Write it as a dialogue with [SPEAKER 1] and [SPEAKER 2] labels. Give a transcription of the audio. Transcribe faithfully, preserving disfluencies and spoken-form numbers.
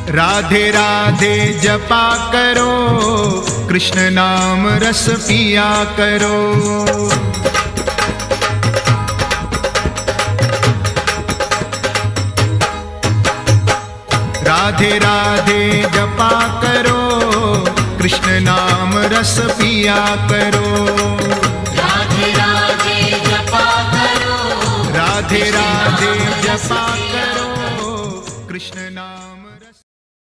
[SPEAKER 1] राधे राधे जपा करो, कृष्ण नाम रस पिया करो। राधे राधे जपा करो, कृष्ण नाम रस पिया करो।
[SPEAKER 2] राधे राधे जपा करो,
[SPEAKER 1] राधे राधे जपा करो, कृष्ण